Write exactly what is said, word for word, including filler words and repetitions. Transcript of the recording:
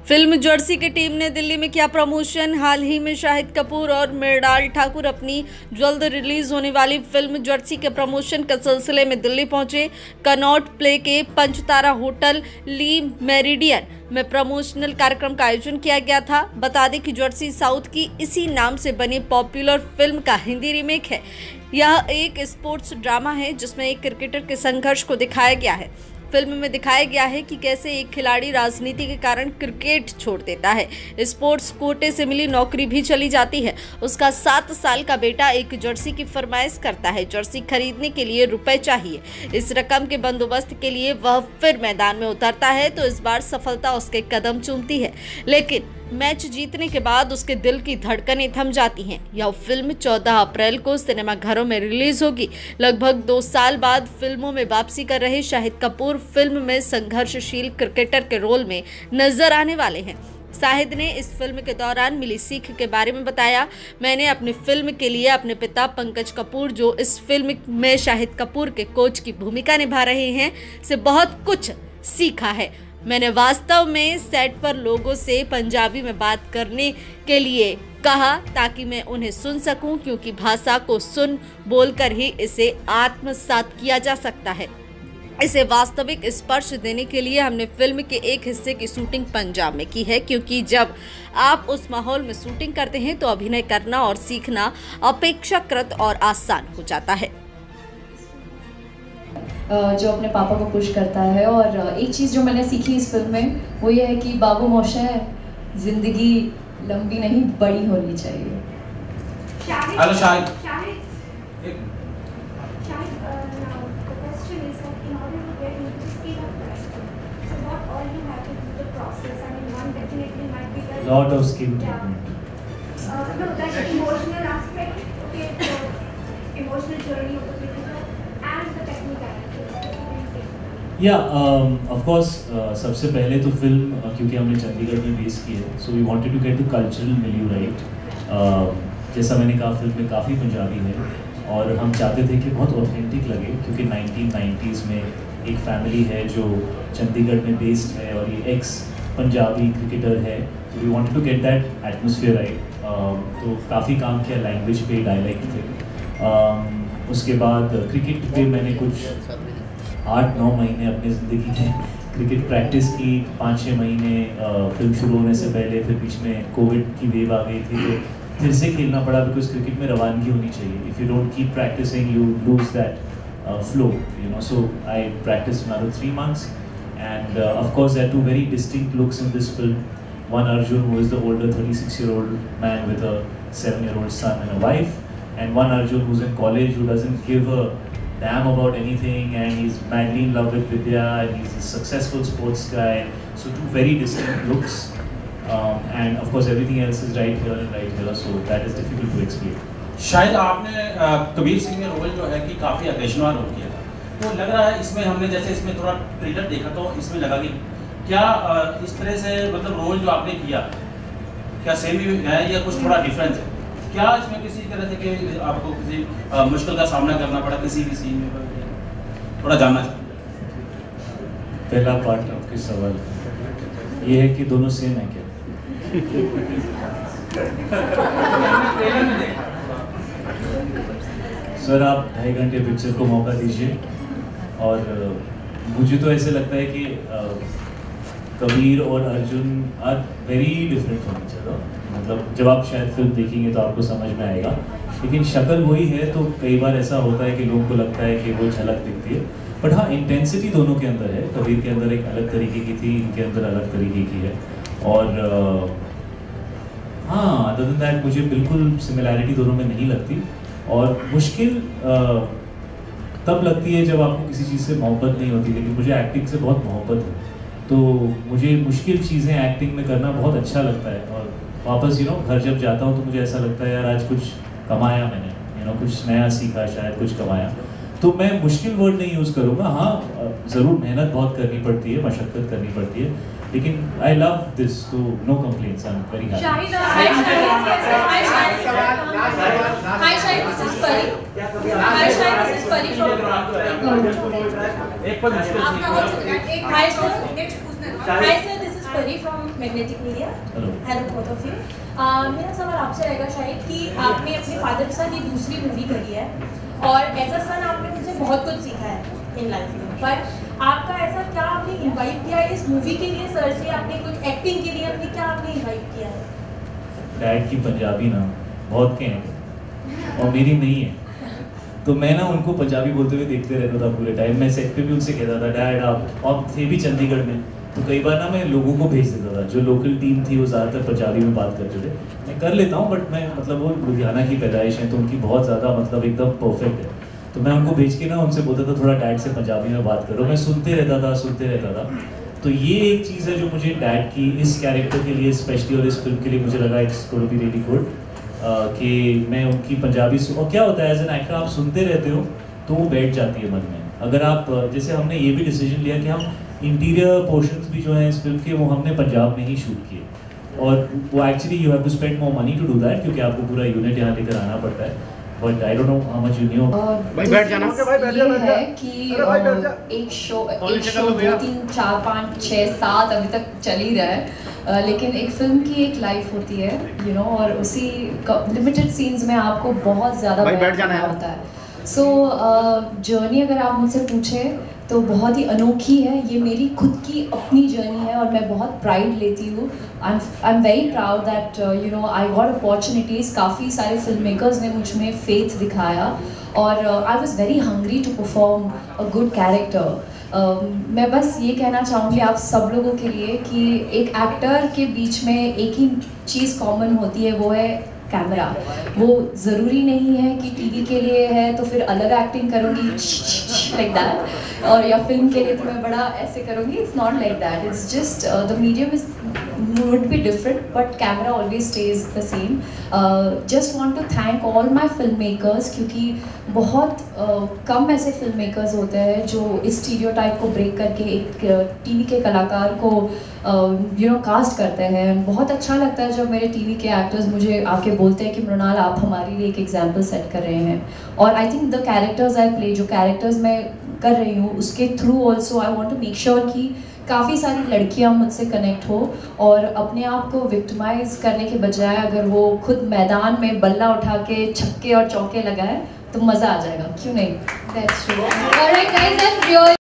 Film Jersey की team ने दिल्ली में किया प्रमोशन। हाल ही में शाहिद कपूर और मृणाल ठाकुर अपनी जल्द रिलीज होने वाली फिल्म जर्सी के प्रमोशन के सिलसिले में दिल्ली पहुंचे। कनॉट प्ले के पंचतारा होटल ली मेरिडियन में प्रमोशनल कार्यक्रम का आयोजन किया गया था। बता दें कि जर्सी साउथ की इसी नाम से बनी पॉपुलर फिल्म का हिंदी रीमेक है। यह एक स्पोर्ट्स ड्रामा है जिसमें एक क्रिकेटर के संघर्ष को दिखाया गया है। फिल्म में दिखाया गया है कि कैसे एक खिलाड़ी राजनीति के कारण क्रिकेट छोड़ देता है। स्पोर्ट्स कोटे से मिली नौकरी भी चली जाती है। उसका सात साल का बेटा एक जर्सी की फरमाइश करता है। जर्सी खरीदने के लिए रुपए चाहिए। इस रकम के बंदोबस्त के लिए वह फिर मैदान में उतरता है तो इस बार सफलता उसके कदम चूमती है, लेकिन मैच जीतने के बाद उसके दिल की धड़कनें थम जाती हैं। यह फिल्म चौदह अप्रैल को सिनेमाघरों में रिलीज होगी। लगभग दो साल बाद फिल्मों में वापसी कर रहे शाहिद कपूर फिल्म में संघर्षशील क्रिकेटर के रोल में नजर आने वाले हैं। शाहिद ने इस फिल्म के दौरान मिली सीख के बारे में बताया। मैंने अपनी फिल्म के लिए अपने पिता पंकज कपूर, जो इस फिल्म में शाहिद कपूर के कोच की भूमिका निभा रहे हैं, से बहुत कुछ सीखा है। मैंने वास्तव में सेट पर लोगों से पंजाबी में बात करने के लिए कहा ताकि मैं उन्हें सुन सकूं, क्योंकि भाषा को सुन बोलकर ही इसे आत्मसात किया जा सकता है। इसे वास्तविक स्पर्श देने के लिए हमने फिल्म के एक हिस्से की शूटिंग पंजाब में की है, क्योंकि जब आप उस माहौल में शूटिंग करते हैं तो अभिनय करना और सीखना अपेक्षाकृत और आसान हो जाता है। जो अपने पापा को पुश करता है। और एक चीज़ जो मैंने सीखी इस फिल्म में वो ये है कि बाबू मोशा है, जिंदगी लंबी नहीं बड़ी होनी चाहिए। Hello Shahid. Lot of skin treatment. Uh, no, that emotional aspect, okay, the emotional journey of the cricketer and the technical aspect. Yeah, um, of course. Uh, सबसे पहले तो फिल्म uh, क्योंकि हमने चंडीगढ़ में बेस की है, so we wanted to get the cultural milieu right. Uh, जैसा मैंने कहा फिल्म में काफ़ी पंजाबी है और हम चाहते थे कि बहुत ऑथेंटिक लगे, क्योंकि नाइनटीन नाइंटीज़ में एक फैमिली है जो चंडीगढ़ में बेस्ड है और ये एक्स पंजाबी क्रिकेटर है। We wanted to get that atmosphere right. तो काफ़ी काम किया लैंग्वेज पे, डायलेक्ट पे। uh, उसके बाद क्रिकेट पे मैंने कुछ आठ नौ महीने अपनी ज़िंदगी में क्रिकेट प्रैक्टिस की। पाँच छः महीने फिल्म शुरू होने से पहले, फिर बीच में कोविड की वेव आ गई थी तो फिर से खेलना पड़ा, बिकॉज क्रिकेट में रवानगी होनी चाहिए। If you don't keep practising you lose that flow, you know. So I practise another three months. And uh, of course, there are two very distinct looks in this film. One Arjun, who is the older thirty-six-year-old man with a seven-year-old son and a wife, and one Arjun who's in college, who doesn't give a damn about anything, and he's madly in love with Vidya, and he's a successful sports guy. So two very distinct looks, um, and of course, everything else is right here and right here. So that is difficult to explain. शायद आपने कबीर सिंह में role जो है कि काफ़ी अकेशनवार role किया था, तो लग रहा है इसमें हमने जैसे इसमें थोड़ा ट्रेलर देखा तो इसमें लगा कि क्या इस तरह से मतलब रोल जो आपने किया क्या सेम ही है या कुछ थोड़ा डिफरेंस है? क्या इसमें किसी तरह से कि आपको किसी आ, मुश्किल का सामना करना पड़ा किसी भी सीन में? थोड़ा जानना चाहूँ। पहला पार्ट आपके सवाल ये है कि दोनों सेम है क्या? सर आप ढाई घंटे पिक्चर को मौका दीजिए, और मुझे तो ऐसे लगता है कि कबीर और Arjun are very different from each other. मतलब जब आप शायद फिल्म देखेंगे तो आपको समझ में आएगा, लेकिन शक्ल वही है। तो कई बार ऐसा होता है कि लोगों को लगता है कि वो झलक दिखती है, बट हाँ इंटेंसिटी दोनों के अंदर है। कबीर के अंदर एक अलग तरीके की थी, इनके अंदर अलग तरीके की है। और हाँ अदर देन दैट मुझे बिल्कुल सिमिलैरिटी दोनों में नहीं लगती। और मुश्किल तब लगती है जब आपको किसी चीज़ से मोहब्बत नहीं होती, लेकिन मुझे एक्टिंग से बहुत मोहब्बत है, तो मुझे मुश्किल चीज़ें एक्टिंग में करना बहुत अच्छा लगता है। और वापस यू नो घर जब जाता हूँ तो मुझे ऐसा लगता है यार आज कुछ कमाया मैंने, यू नो कुछ नया सीखा, शायद कुछ कमाया। तो मैं मुश्किल वर्ड नहीं यूज़ करूँगा। हाँ ज़रूर मेहनत बहुत करनी पड़ती है, मशक्क़त करनी पड़ती है, लेकिन आई लव दिस, तो no complaints, I am very happy. Hi Shahid, this is Pari. Hi Shahid, this is Pari from एक पर मुश्किल हाय सर, नेक्स्ट पूछना। Hi sir, this is Pari from magnetic media. Hello. Hello both of you. मेरा सवाल आपसे रहेगा शायद कि आपने अपने फादर के साथ ये दूसरी मूवी करी है और एज अ सन आपने मुझसे बहुत कुछ सीखा है इन लाइफ में, पर आपका ऐसा क्या आपने इनवाइट किया है इस मूवी के लिए सर से, आपने कुछ एक्टिंग के लिए अपने क्या आपने इनवाइट किया है? डैड की पंजाबी ना बहुत के हैं और मेरी नहीं है, तो मैं ना उनको पंजाबी बोलते हुए देखते रहता था पूरे टाइम। मैं सेट पे भी उनसे कहता था डैड आप, और थे भी चंडीगढ़ में, तो कई बार ना मैं लोगों को भेज देता था, जो लोकल टीम थी वो ज़्यादातर पंजाबी में बात करते थे। मैं कर लेता हूँ बट मैं मतलब वो लुधियाना की पैदाइश है तो उनकी बहुत ज़्यादा मतलब एकदम परफेक्ट है, तो मैं उनको भेज के ना उनसे बोलता था थोड़ा डैड से पंजाबी में बात करो। मैं सुनते रहता था सुनते रहता था तो ये एक चीज़ है जो मुझे डैड की इस कैरेक्टर के लिए स्पेशली और इस फिल्म के लिए मुझे लगा it's going to be really good कि मैं उनकी पंजाबी, और क्या होता है एज एन एक्टर आप सुनते रहते हो तो वो बैठ जाती है मन में। अगर आप, जैसे हमने ये भी डिसीजन लिया कि हम इंटीरियर पोर्शंस भी जो हैं इस फिल्म के वो हमने पंजाब में ही शूट किए, और वो actually you have to spend more money to do that क्योंकि आपको पूरा यूनिट यहाँ लेकर आना पड़ता है, but I don't know how much you knew. भाई बैठ जाना, ये है कि एक शो एक शो दो तीन चार पाँच छः सात अभी तक चल ही रहा है, Uh, लेकिन एक फिल्म की एक लाइफ होती है यू you नो know, और उसी लिमिटेड सीन्स में आपको बहुत ज़्यादा बैठ जाना होता है। सो जर्नी अगर आप मुझसे पूछें तो बहुत ही अनोखी है, ये मेरी खुद की अपनी जर्नी है और मैं बहुत प्राइड लेती हूँ। I I am very proud that you know I got opportunities, काफ़ी सारे फिल्म मेकर्स ने मुझ में फेथ दिखाया और I was very hungry to perform a good character. Uh, मैं बस ये कहना चाहूँगी आप सब लोगों के लिए कि एक एक्टर के बीच में एक ही चीज़ कॉमन होती है, वो है कैमरा। वो ज़रूरी नहीं है कि टीवी के लिए है तो फिर अलग एक्टिंग करूँगी लाइक दैट, और या फिल्म के लिए तो मैं बड़ा ऐसे करूँगी, it's not like that. It's just the medium is would be different but camera always stays the same. uh, just want to thank all my filmmakers क्योंकि बहुत uh, कम ऐसे फिल्ममेकर्स होते हैं जो इस स्टीरियोटाइप को ब्रेक करके एक टीवी के कलाकार को यू नो कास्ट करते हैं। बहुत अच्छा लगता है जब मेरे टीवी के एक्टर्स मुझे आके बोलते हैं कि मृणाल आप हमारे लिए एक एग्जाम्पल सेट कर रहे हैं, और I think the characters I play, जो कैरेक्टर्स मैं कर रही हूँ उसके through also I want to make sure कि काफ़ी सारी लड़कियां मुझसे कनेक्ट हो और अपने आप को विक्टिमाइज करने के बजाय अगर वो खुद मैदान में बल्ला उठा के छक्के और चौके लगाए तो मज़ा आ जाएगा, क्यों नहीं? That's true. Alright guys, I'm really